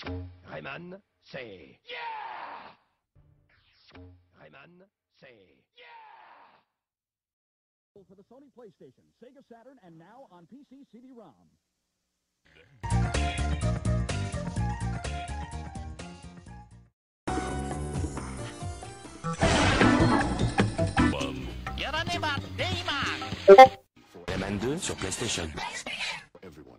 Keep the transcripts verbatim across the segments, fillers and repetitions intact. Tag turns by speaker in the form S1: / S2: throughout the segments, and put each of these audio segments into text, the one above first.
S1: Rayman, c'est... Yeah! Rayman, c'est... Yeah!
S2: For the Sony PlayStation, Sega Saturn, and now on P C C D ROM.
S1: Rayman deux sur PlayStation.
S3: Everyone.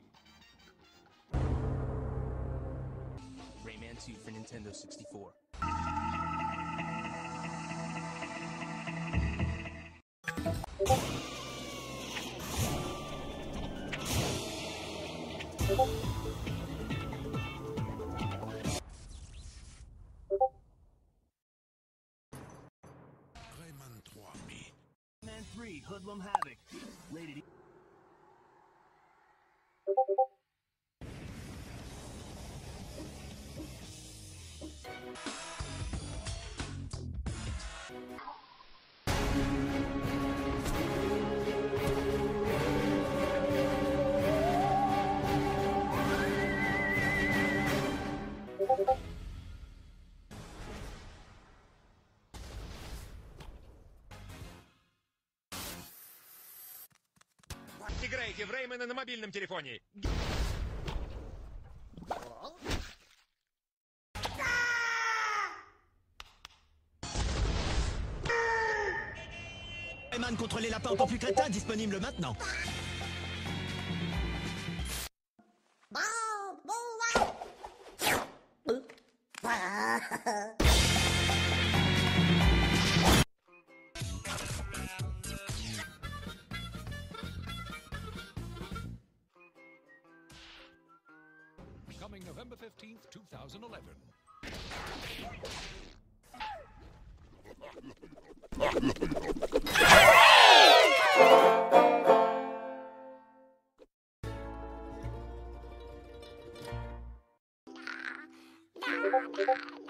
S4: Rayman two for Nintendo sixty-four.
S3: Rayman trois mi.
S4: Rayman three Hoodlum Havoc. Rated E.
S5: Играйте в Реймана на мобильном телефоне.
S6: Rayman contre les lapins encore plus crétins, disponible maintenant.
S7: Coming November fifteenth, two thousand eleven.
S8: La, la, la.